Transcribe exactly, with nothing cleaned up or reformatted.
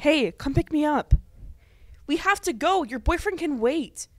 Hey, come pick me up. We have to go. Your boyfriend can wait.